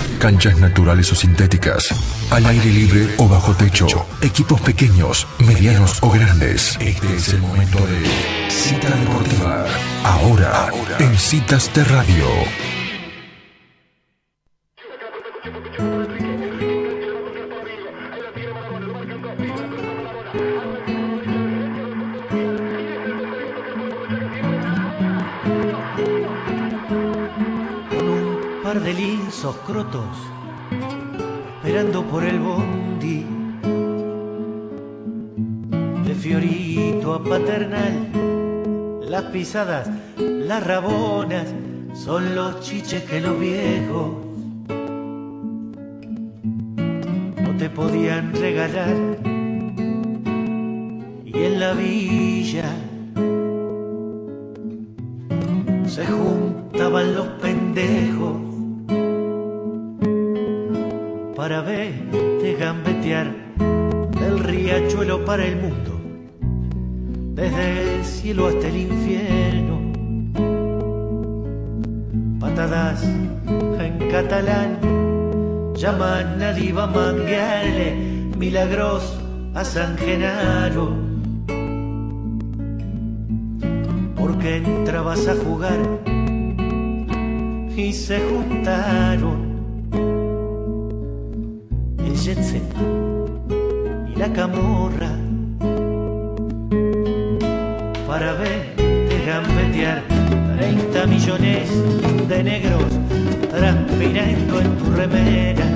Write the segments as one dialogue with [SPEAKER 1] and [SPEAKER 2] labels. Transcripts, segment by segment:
[SPEAKER 1] Canchas naturales o sintéticas, al aire libre o bajo techo, equipos pequeños, medianos o grandes. Este es el momento de Cita Deportiva. Ahora, en Citas de Radio.
[SPEAKER 2] De lisos crotos, esperando por el bondi, de Fiorito a Paternal, las pisadas, las rabonas, son los chiches que los viejos no te podían regalar. Y en la villa se juntaban los pendejos para verte gambetear del riachuelo para el mundo, desde el cielo hasta el infierno. Patadas en catalán llaman a diva manguearle milagros a San Genaro, porque entrabas a jugar y se juntaron el jet set y la camorra para verte gambetear 30 millones de negros transpirando en tu remera,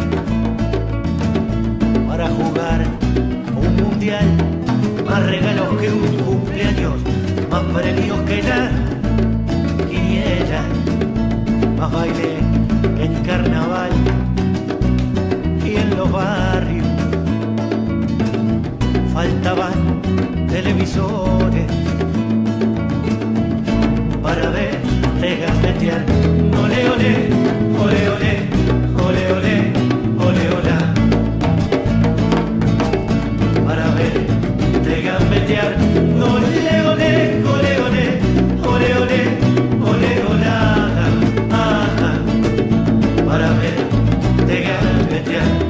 [SPEAKER 2] para jugar un mundial, más regalos que un cumpleaños, más premios que la quiniela, más baile que en carnaval. Y en los barrios faltaban televisores para verte gambetear. Ole, ole, ole, ole, ole, ole, ole, olá, para verte gambetear. Ole, ole, ole, ole, ole, ole, ole, olá, para verte gambetear.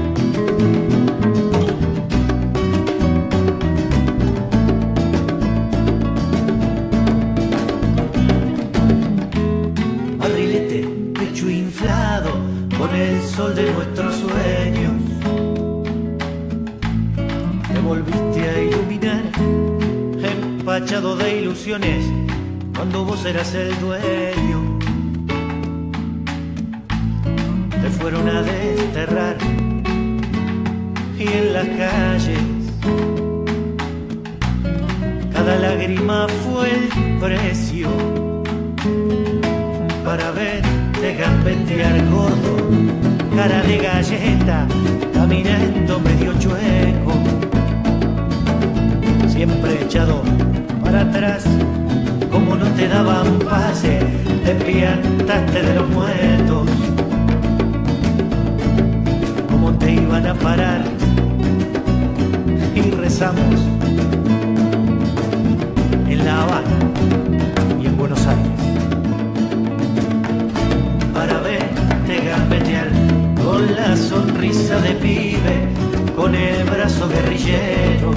[SPEAKER 2] Sol de nuestros sueños, te volviste a iluminar, empachado de ilusiones, cuando vos eras el dueño. Te fueron a desterrar y en las calles cada lágrima fue el precio para verte gambetear, gordo, cara de galleta, caminando medio chueco, siempre echado para atrás, como no te daban pase, te piantaste de los muertos, como te iban a parar, y rezamos en La Habana y en Buenos Aires para verte gambetear, con la sonrisa de pibe, con el brazo guerrillero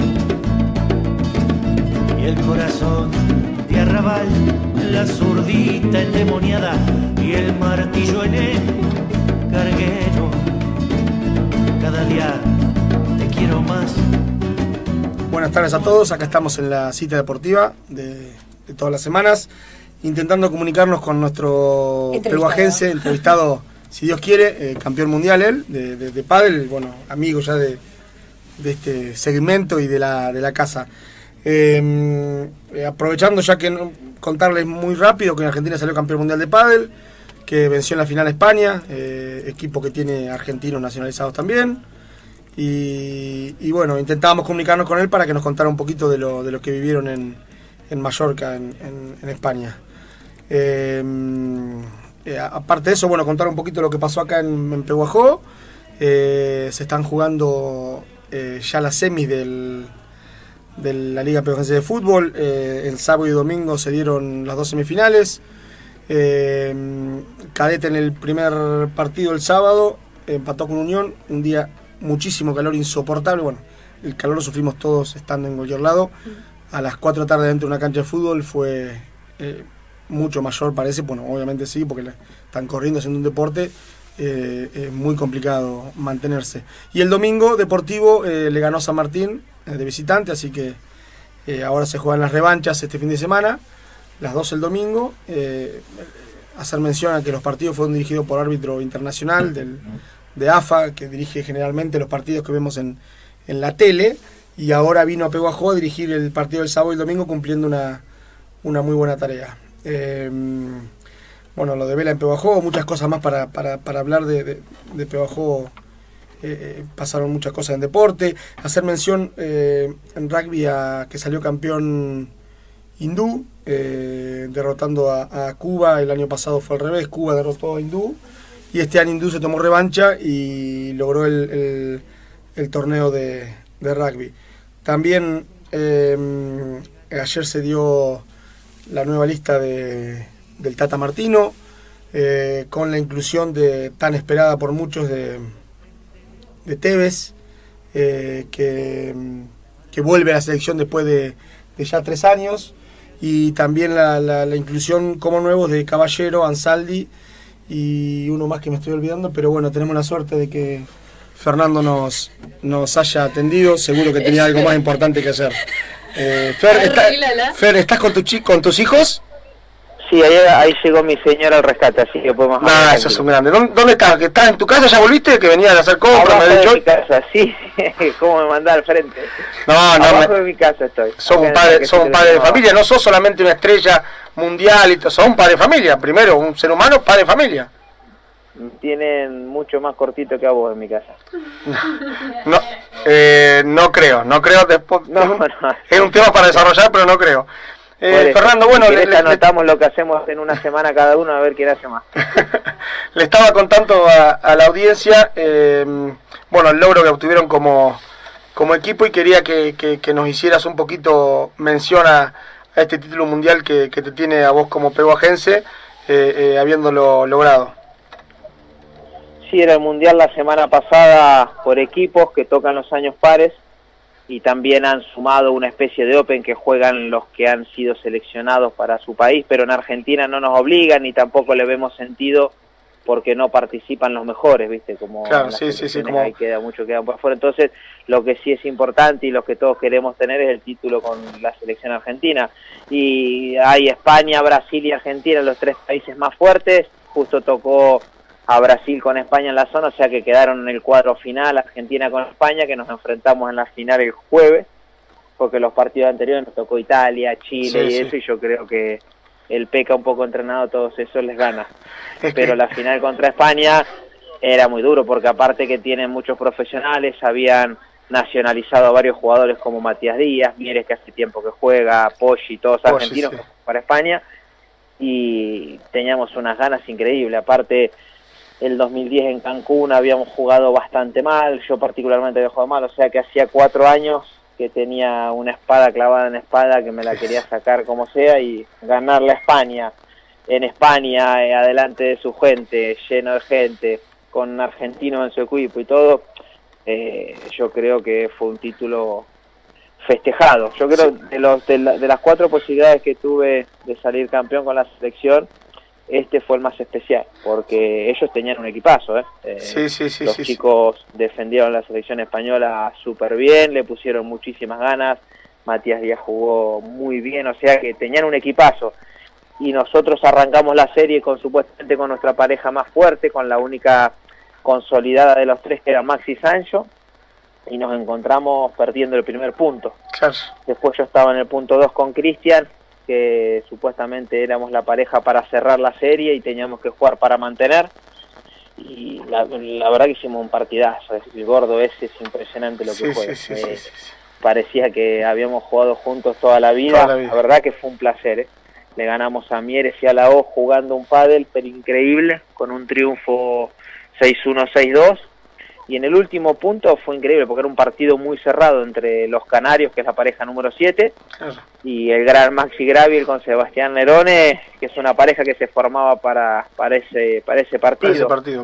[SPEAKER 2] y el corazón de arrabal, la zurdita endemoniada y el martillo en el carguero. Cada día te quiero más.
[SPEAKER 3] Buenas tardes a todos, acá estamos en la cita deportiva de todas las semanas, intentando comunicarnos con nuestro peruajense entrevistado, si Dios quiere, campeón mundial él, de pádel, bueno, amigo ya de este segmento y de la casa. Aprovechando ya que contarles muy rápido que en Argentina salió campeón mundial de pádel, que venció en la final a España, equipo que tiene argentinos nacionalizados también, y bueno, intentábamos comunicarnos con él para que nos contara un poquito de lo que vivieron en Mallorca, en España. Aparte de eso, bueno, contar un poquito lo que pasó acá en Pehuajó. Se están jugando ya las semis de la Liga Pehuajense de Fútbol. El sábado y domingo se dieron las dos semifinales. Cadete en el primer partido el sábado empató con Unión, un día muchísimo calor, insoportable. Bueno, el calor lo sufrimos todos estando en cualquier lado. A las 4 de la tarde dentro de una cancha de fútbol fue mucho mayor, parece. Bueno, obviamente sí, porque están corriendo haciendo un deporte. Es muy complicado mantenerse. Y el domingo Deportivo le ganó a San Martín de visitante, así que ahora se juegan las revanchas este fin de semana, las 2 el domingo. Hacer mención a que los partidos fueron dirigidos por árbitro internacional de AFA, que dirige generalmente los partidos que vemos en la tele, y ahora vino a Peguajó a dirigir el partido del sábado y el domingo, cumpliendo una muy buena tarea. Bueno, lo de Vela en Peguajó, muchas cosas más para hablar de Peguajó. Pasaron muchas cosas en deporte. Hacer mención en rugby a que salió campeón Hindú, derrotando a Cuba. El año pasado fue al revés, Cuba derrotó a Hindú, y este año Hindú se tomó revancha y logró el torneo de rugby. También ayer se dio la nueva lista del Tata Martino, con la inclusión tan esperada por muchos de Tevez, que vuelve a la selección después de ya 3 años, y también la inclusión como nuevos de Caballero, Ansaldi y uno más que me estoy olvidando, pero bueno, tenemos la suerte de que Fernando nos haya atendido, seguro que tenía algo más importante que hacer. Fer, ¿estás con tus hijos?
[SPEAKER 4] Sí, ahí llegó mi señora al rescate, así que podemos hablar.
[SPEAKER 3] Ah, eso es un grande. ¿Dónde estás? ¿Estás en tu casa? ¿Ya volviste? Que venías a hacer compras, me
[SPEAKER 4] dicho. En mi casa, sí. ¿Cómo me mandás al frente? Abajo de mi casa estoy.
[SPEAKER 3] Sos un padre de familia, no sos solamente una estrella mundial, sos un padre de familia. Primero, un ser humano, padre de familia.
[SPEAKER 4] Tienen mucho más cortito que a vos en mi casa.
[SPEAKER 3] No creo. Después, es un tema para desarrollar, pero no creo. Fernando, bueno,
[SPEAKER 4] le anotamos lo que hacemos en una semana cada uno, a ver quién hace más.
[SPEAKER 3] Le estaba contando a la audiencia, el logro que obtuvieron como equipo, y quería que nos hicieras un poquito mención a este título mundial que te tiene a vos como peguajense, habiéndolo logrado.
[SPEAKER 4] Sí, era el mundial la semana pasada por equipos que tocan los años pares, y también han sumado una especie de Open que juegan los que han sido seleccionados para su país, pero en Argentina no nos obligan ni tampoco le vemos sentido porque no participan los mejores, ¿viste? Como
[SPEAKER 3] claro, sí, como...
[SPEAKER 4] ahí quedan por fuera. Entonces, lo que sí es importante y lo que todos queremos tener es el título con la selección argentina. Y hay España, Brasil y Argentina, los 3 países más fuertes. Justo tocó a Brasil con España en la zona, o sea que quedaron en el cuadro final Argentina con España, que nos enfrentamos en la final el jueves, porque los partidos anteriores nos tocó Italia, Chile y eso, y yo creo que el Peca un poco entrenado, todos esos les gana. Pero la final contra España era muy duro, porque aparte que tienen muchos profesionales, habían nacionalizado a varios jugadores como Matías Díaz, Mieres, que hace tiempo que juega, Poggi, todos argentinos para España, y teníamos unas ganas increíbles. Aparte, el 2010 en Cancún habíamos jugado bastante mal, yo particularmente había jugado mal, o sea que hacía 4 años que tenía una espada clavada en espada, que me la quería sacar como sea, y ganarle a España, en España, adelante de su gente, lleno de gente, con argentinos en su equipo y todo, yo creo que fue un título festejado. Yo creo de las 4 posibilidades que tuve de salir campeón con la selección, este fue el más especial, porque ellos tenían un equipazo, los chicos defendieron la selección española súper bien, le pusieron muchísimas ganas, Matías Díaz jugó muy bien, o sea que tenían un equipazo, y nosotros arrancamos la serie supuestamente con nuestra pareja más fuerte, con la única consolidada de los 3 que era Maxi Sancho, y nos encontramos perdiendo el primer punto.
[SPEAKER 3] Claro.
[SPEAKER 4] Después yo estaba en el punto 2 con Cristian, que supuestamente éramos la pareja para cerrar la serie y teníamos que jugar para mantener, y la verdad que hicimos un partidazo. El gordo ese es impresionante lo que juega. Parecía que habíamos jugado juntos toda la vida. La verdad que fue un placer, Le ganamos a Mieres y a la O jugando un pádel, pero increíble, con un triunfo 6-1, 6-2. Y en el último punto fue increíble, porque era un partido muy cerrado entre los canarios, que es la pareja número 7, y el gran Maxi Graviel con Sebastián Nerone, que es una pareja que se formaba para ese partido.
[SPEAKER 3] Para ese partido, claro.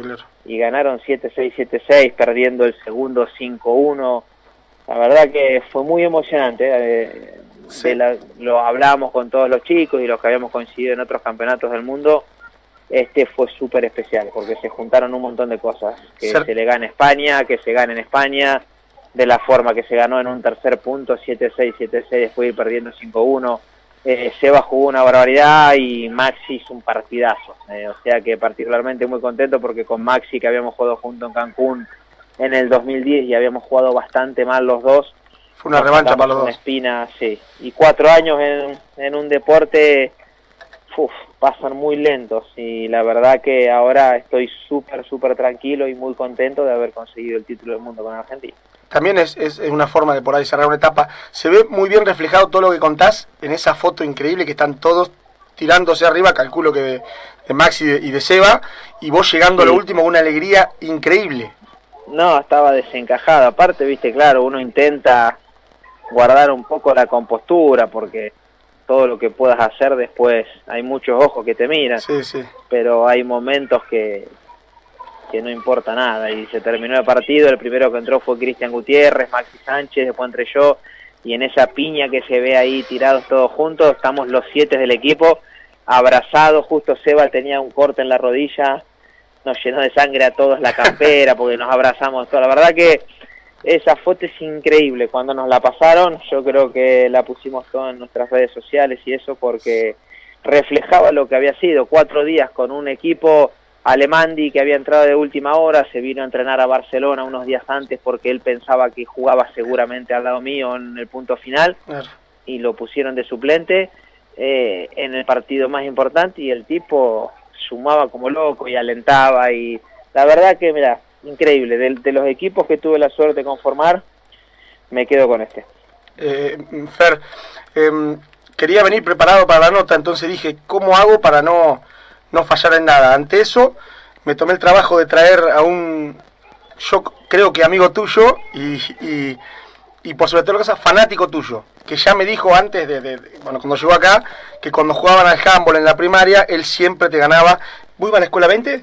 [SPEAKER 4] y ganaron 7-6, 7-6, perdiendo el segundo 5-1. La verdad que fue muy emocionante.
[SPEAKER 3] Sí.
[SPEAKER 4] Lo hablamos con todos los chicos y los que habíamos coincidido en otros campeonatos del mundo. Este fue súper especial porque se juntaron un montón de cosas. Que se le gane a España, que se gane en España, de la forma que se ganó en un tercer punto, 7-6, 7-6, después de ir perdiendo 5-1. Seba jugó una barbaridad y Maxi hizo un partidazo. O sea que particularmente muy contento porque con Maxi, que habíamos jugado junto en Cancún en el 2010 y habíamos jugado bastante mal los dos.
[SPEAKER 3] Fue una revancha para los dos.
[SPEAKER 4] Espina, sí. Y 4 años en un deporte pasan muy lentos y la verdad que ahora estoy súper tranquilo y muy contento de haber conseguido el título del mundo con Argentina.
[SPEAKER 3] También es una forma de por ahí cerrar una etapa. Se ve muy bien reflejado todo lo que contás en esa foto increíble que están todos tirándose arriba, calculo que de Maxi y de Seba, y vos llegando a lo último con una alegría increíble.
[SPEAKER 4] No, estaba desencajado. Aparte, viste, claro, uno intenta guardar un poco la compostura porque todo lo que puedas hacer después hay muchos ojos que te miran.
[SPEAKER 3] Sí, sí.
[SPEAKER 4] Pero hay momentos que no importa nada y se terminó el partido. El primero que entró fue Cristian Gutiérrez, Maxi Sánchez, después entré yo, y en esa piña que se ve ahí tirados todos juntos, estamos los 7 del equipo abrazados. Justo Seba tenía un corte en la rodilla, nos llenó de sangre a todos la campera porque nos abrazamos todos. La verdad que esa foto es increíble. Cuando nos la pasaron, yo creo que la pusimos todas en nuestras redes sociales y eso porque reflejaba lo que había sido 4 días con un equipo. Alemandi, que había entrado de última hora, se vino a entrenar a Barcelona unos días antes porque él pensaba que jugaba seguramente al lado mío en el punto final, y lo pusieron de suplente en el partido más importante, y el tipo sumaba como loco y alentaba, y la verdad que, mira, increíble. De los equipos que tuve la suerte de conformar, me quedo con este.
[SPEAKER 3] Fer, quería venir preparado para la nota, entonces dije, ¿cómo hago para no fallar en nada? Ante eso, me tomé el trabajo de traer a yo creo que amigo tuyo y por sobre todo cosas fanático tuyo, que ya me dijo antes bueno, cuando llegó acá, que cuando jugaban al handball en la primaria, él siempre te ganaba. ¿Vos ibas a la escuela 20?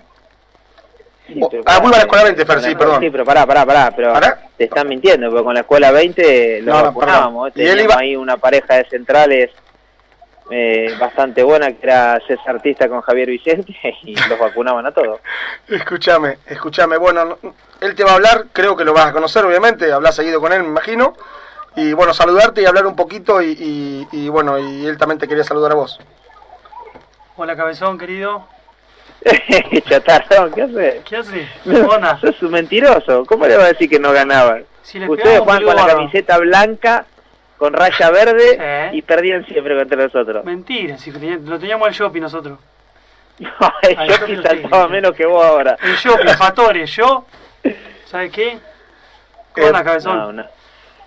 [SPEAKER 4] Sí,
[SPEAKER 3] vos ibas a la escuela 20, Fer, sí, perdón.
[SPEAKER 4] Sí, pero pará, pero te están mintiendo, porque con la escuela 20 lo vacunábamos. Teníamos ahí una pareja de centrales bastante buena, que era César Artista con Javier Vicente, y los vacunaban a todos.
[SPEAKER 3] Escúchame, bueno, él te va a hablar, creo que lo vas a conocer, obviamente, hablas seguido con él, me imagino, y bueno, saludarte y hablar un poquito, y bueno, y él también te quería saludar a vos.
[SPEAKER 5] Hola, Cabezón, querido.
[SPEAKER 4] Chatarrón, ¿qué haces?
[SPEAKER 5] ¿Qué haces? Buena.
[SPEAKER 4] Sos un mentiroso, ¿cómo le va a decir que no ganaban?
[SPEAKER 5] Si
[SPEAKER 4] ustedes juegan con la camiseta blanca con raya verde y perdían siempre contra nosotros.
[SPEAKER 5] Mentira, si lo teníamos al shopping nosotros.
[SPEAKER 4] No, el shopping saltaba menos que vos ahora.
[SPEAKER 5] El shopping, Fatores, yo, ¿sabes qué? Con la Cabezón.
[SPEAKER 4] No.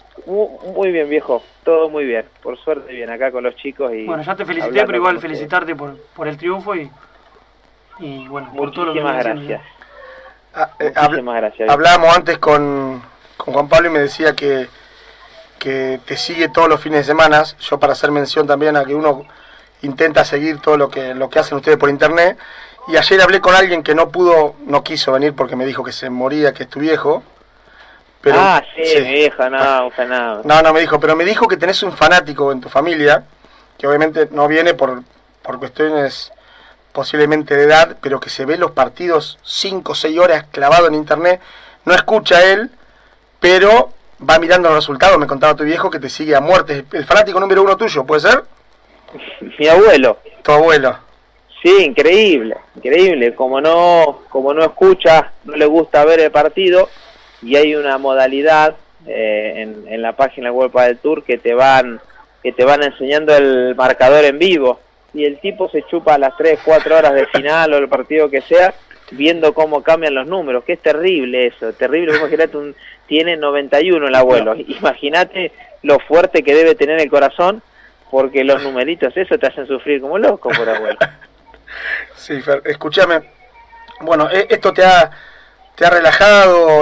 [SPEAKER 4] Muy bien, viejo, todo muy bien, por suerte bien, acá con los chicos. Y
[SPEAKER 5] bueno, ya te felicité, pero igual felicitarte por el triunfo y bueno, por todo lo que
[SPEAKER 4] muchísimas gracias.
[SPEAKER 3] Muchísimas gracias. Hablábamos antes con Juan Pablo y me decía que te sigue todos los fines de semana. Yo, para hacer mención también a que uno intenta seguir todo lo que hacen ustedes por internet, y ayer hablé con alguien que no quiso venir porque me dijo que se moría, que es tu viejo. Pero,
[SPEAKER 4] sí, mi vieja, no,
[SPEAKER 3] me dijo que tenés un fanático en tu familia, que obviamente no viene por cuestiones posiblemente de edad, pero que se ve los partidos 5 o 6 horas clavado en internet, no escucha él, pero va mirando los resultados. Me contaba tu viejo que te sigue a muerte. El fanático número 1 tuyo, ¿puede ser?
[SPEAKER 4] Mi abuelo.
[SPEAKER 3] Tu abuelo.
[SPEAKER 4] Sí, increíble. Como no escucha, no le gusta ver el partido, y hay una modalidad en la página web del Tour que te van enseñando el marcador en vivo, y el tipo se chupa a las 3-4 horas del final o el partido que sea, viendo cómo cambian los números, que es terrible eso, terrible. Imagínate, tiene 91 el abuelo, imagínate lo fuerte que debe tener el corazón, porque los numeritos, eso te hacen sufrir como loco por abuelo.
[SPEAKER 3] Sí, Fer, escúchame, bueno, esto te ha relajado,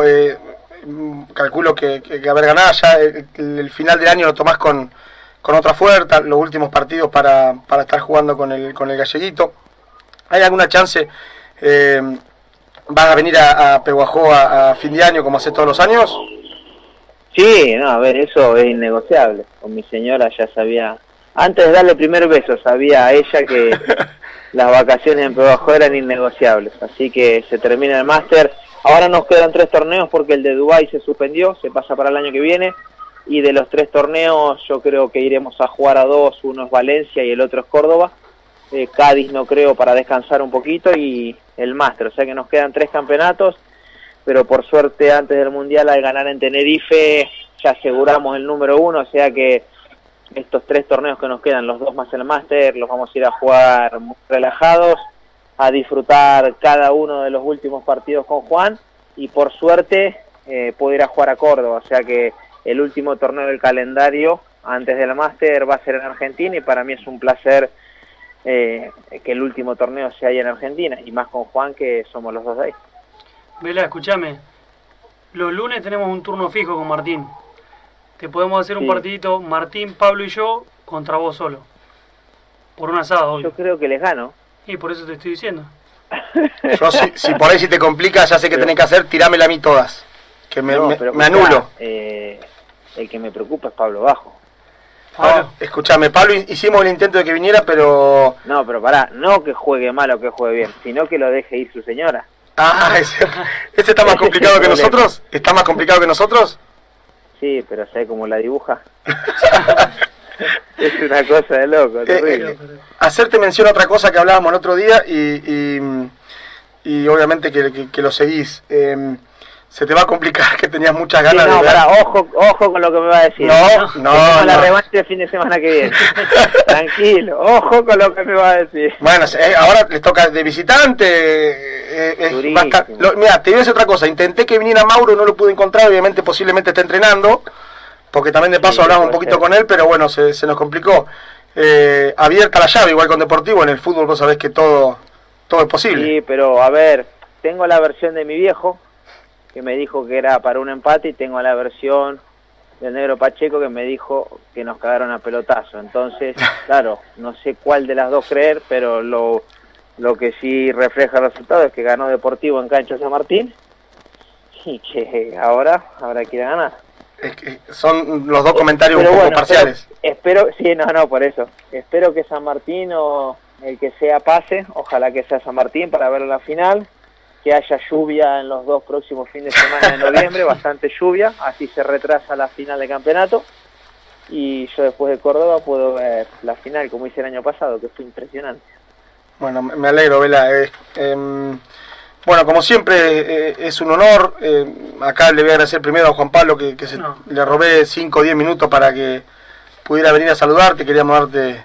[SPEAKER 3] calculo que haber ganado ya el final del año lo tomás con otra fuerza, los últimos partidos para estar jugando con el galleguito. ¿Hay alguna chance ¿Vas a venir a Pehuajó a fin de año como haces todos los años?
[SPEAKER 4] Sí, no, a ver, eso es innegociable. Con mi señora ya sabía, antes de darle el primer beso, sabía a ella que las vacaciones en Pehuajó eran innegociables. Así que se termina el máster. Ahora nos quedan 3 torneos porque el de Dubái se suspendió, se pasa para el año que viene. Y de los 3 torneos yo creo que iremos a jugar a 2, uno es Valencia y el otro es Córdoba. Cádiz no creo, para descansar un poquito, y el máster. O sea que nos quedan 3 campeonatos. Pero por suerte antes del Mundial, al ganar en Tenerife, ya aseguramos el número 1, o sea que estos 3 torneos que nos quedan, los 2 más el máster, los vamos a ir a jugar muy relajados, a disfrutar cada uno de los últimos partidos con Juan, y por suerte puedo ir a jugar a Córdoba, o sea que el último torneo del calendario antes del máster va a ser en Argentina, y para mí es un placer que el último torneo sea ahí en Argentina, y más con Juan, que somos los 2 de ahí.
[SPEAKER 5] Vela, escúchame. Los lunes tenemos un turno fijo con Martín. Te podemos hacer un partidito, Martín, Pablo y yo, contra vos solo. Por un asado hoy.
[SPEAKER 4] Yo creo que les gano.
[SPEAKER 5] Y por eso te estoy diciendo.
[SPEAKER 3] Yo si por ahí si te complica, ya sé que tenés que hacer, tirámela a mí todas. Que me anulo.
[SPEAKER 4] El que me preocupa es Pablo Bajo.
[SPEAKER 3] No, escúchame, Pablo, hicimos el intento de que viniera, pero...
[SPEAKER 4] No, pero pará, no que juegue mal o que juegue bien, sino que lo deje ir su señora.
[SPEAKER 3] Ah, ¿ese está más complicado que nosotros? ¿Está más complicado que nosotros?
[SPEAKER 4] Sí, pero ¿sabes cómo la dibuja? Es una cosa de loco, terrible.
[SPEAKER 3] Hacerte mención a otra cosa que hablábamos el otro día y obviamente que lo seguís. Se te va a complicar, que tenías muchas ganas de ver.
[SPEAKER 4] Pará, ojo con lo que me va a decir.
[SPEAKER 3] No.
[SPEAKER 4] La revancha el fin de semana que viene. Tranquilo, ojo con lo que me va a decir.
[SPEAKER 3] Bueno, ahora les toca de visitante. Mira, te voy a decir otra cosa. Intenté que viniera Mauro, no lo pude encontrar. Obviamente, posiblemente está entrenando. Porque también de paso hablamos un poquito con él, pero bueno, se nos complicó. Abierta la llave, igual con Deportivo. En el fútbol vos sabés que todo es posible.
[SPEAKER 4] Sí, pero a ver, tengo la versión de mi viejo, que me dijo que era para un empate, y tengo la versión del negro Pacheco, que me dijo que nos cagaron a pelotazo. Entonces, claro, no sé cuál de las dos creer, pero lo que sí refleja el resultado es que ganó Deportivo en cancha San Martín, y que ahora habrá que ir a ganar.
[SPEAKER 3] Es que son los dos comentarios un poco parciales.
[SPEAKER 4] Espero, por eso. Espero que San Martín o el que sea pase, ojalá que sea San Martín para ver la final. Que haya lluvia en los 2 próximos fines de semana de noviembre, bastante lluvia, así se retrasa la final de campeonato, y yo después de Córdoba puedo ver la final como hice el año pasado, que fue impresionante.
[SPEAKER 3] Bueno, me alegro, Vela. Bueno, como siempre, es un honor. Acá le voy a agradecer primero a Juan Pablo que le robé 5 o 10 minutos para que pudiera venir a saludarte. Queríamos darte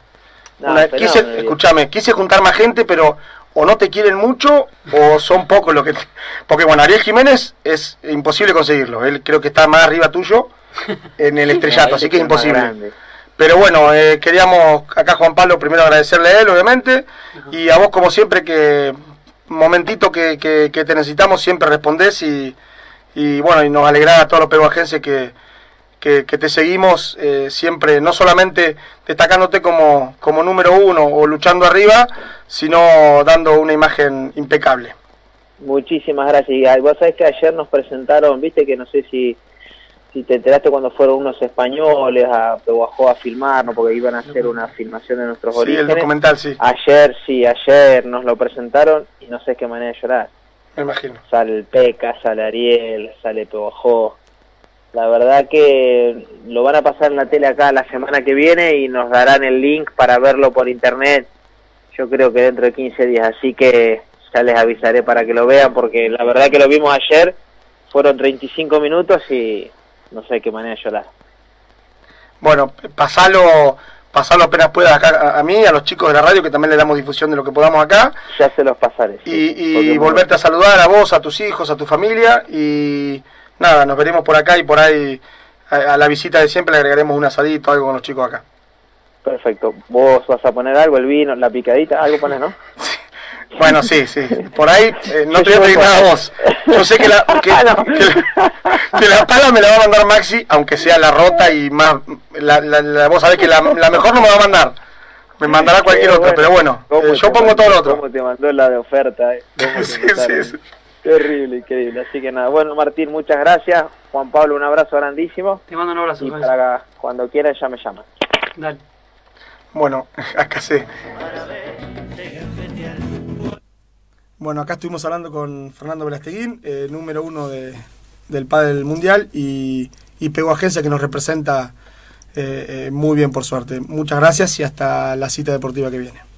[SPEAKER 3] quise juntar más gente, pero o no te quieren mucho o son pocos los que... Porque bueno, Ariel Jiménez es imposible conseguirlo. Él creo que está más arriba tuyo en el estrellato, así que es imposible. Pero bueno, queríamos acá, Juan Pablo, primero agradecerle a él, obviamente, y a vos como siempre, que momentito que te necesitamos siempre respondés, y bueno, y nos alegrá a todos los peruajenses que te seguimos siempre, no solamente destacándote como número 1 o luchando arriba, sino dando una imagen impecable.
[SPEAKER 4] Muchísimas gracias. Y vos sabés que ayer nos presentaron, viste que no sé si te enteraste cuando fueron unos españoles a Pehuajó a filmar, ¿no? Porque iban a hacer una filmación de nuestros orígenes.
[SPEAKER 3] Sí, el documental, sí.
[SPEAKER 4] Ayer nos lo presentaron y no sé qué manera de llorar.
[SPEAKER 3] Me imagino.
[SPEAKER 4] Sale el Peca, sale Ariel, sale Pehuajó. La verdad que lo van a pasar en la tele acá la semana que viene y nos darán el link para verlo por internet, yo creo que dentro de 15 días, así que ya les avisaré para que lo vean, porque la verdad que lo vimos ayer, fueron 35 minutos y no sé qué manera de llorar.
[SPEAKER 3] Bueno, pasalo apenas puedas acá a mí, a los chicos de la radio, que también le damos difusión de lo que podamos acá.
[SPEAKER 4] Ya se los pasaré. Sí,
[SPEAKER 3] y volverte a saludar a vos, a tus hijos, a tu familia, y nada, nos veremos por acá, y por ahí a la visita de siempre le agregaremos un asadito, algo con los chicos acá.
[SPEAKER 4] Perfecto. ¿Vos vas a poner algo, el vino, la picadita? ¿Algo pones, no?
[SPEAKER 3] Sí. Bueno, sí. Por ahí no te voy a pedir nada a vos. Yo sé que la pala me la va a mandar Maxi, aunque sea la rota y más... vos sabés que la mejor no me va a mandar. Me mandará cualquier otra, pero bueno, yo pongo todo lo otro.
[SPEAKER 4] ¿Cómo te mandó la de oferta?
[SPEAKER 3] Sí.
[SPEAKER 4] Terrible, increíble. Así que nada, bueno, Martín, muchas gracias. Juan Pablo, un abrazo grandísimo.
[SPEAKER 5] Te mando un abrazo.
[SPEAKER 4] Y para cuando quieran ya me llaman.
[SPEAKER 5] Dale.
[SPEAKER 3] Bueno, acá sí. Bueno, acá estuvimos hablando con Fernando Velasteguín, número 1 del pádel mundial y peguajense que nos representa muy bien por suerte. Muchas gracias y hasta la cita deportiva que viene.